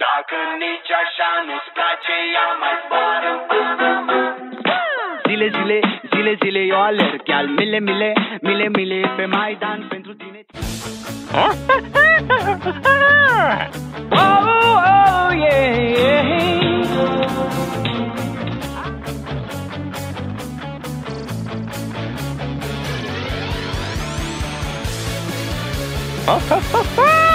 Dacă nici așa nu-ți place, ia mai zboară până Zile, zile, zile, zile eu alerg chiar mile, mile, mile, mile pe Maidan pentru tine. Oh, oh, yeah, yeah. Oh, oh, oh, oh.